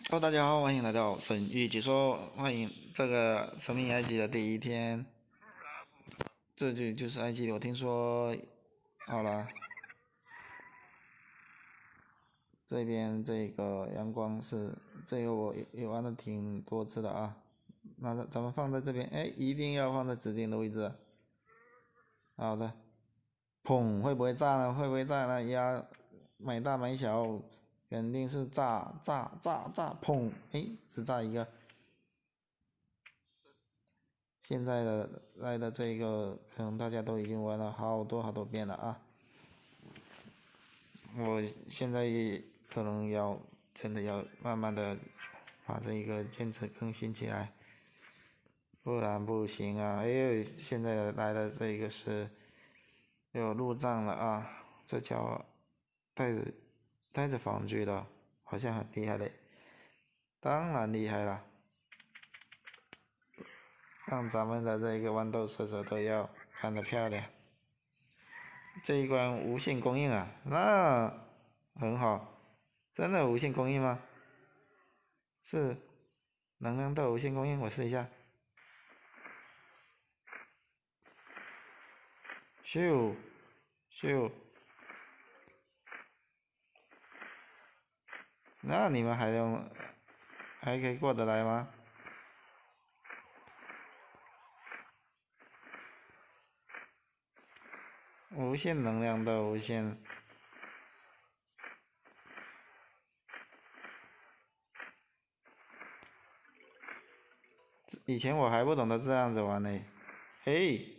Hello，大家好，欢迎来到神域解说，欢迎这个神秘埃及的第一天，这就是埃及。我听说，好了，这边这个阳光是这个我也玩的挺多次的啊。那咱们放在这边，哎，一定要放在指定的位置。好的，砰，会不会炸呢？会不会炸呢？呀，买大买小，肯定是炸，砰，哎，只炸一个。现在的来的这个，可能大家都已经玩了好多遍了啊！我现在可能要真的要慢慢的把这个坚持更新起来，不然不行啊！哎，现在来的这个是有路障了啊，这叫带着防具的，好像很厉害嘞，当然厉害了，让咱们的这个豌豆射手都要看得漂亮。这一关无线供应啊，那很好，真的无线供应吗？是能量豆无线供应，我试一下。咻咻，那你们还可以过得来吗？无线能量豆无线，以前我还不懂得这样子玩呢。嘿，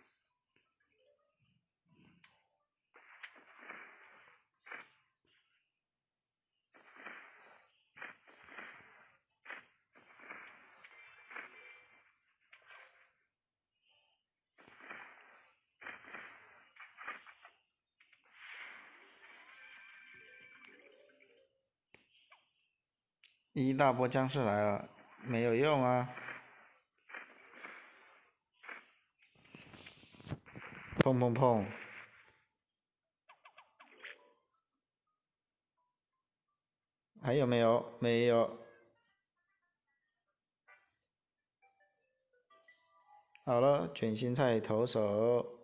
一大波僵尸来了，没有用啊！砰砰砰！还有没有？没有。好了，卷心菜投手。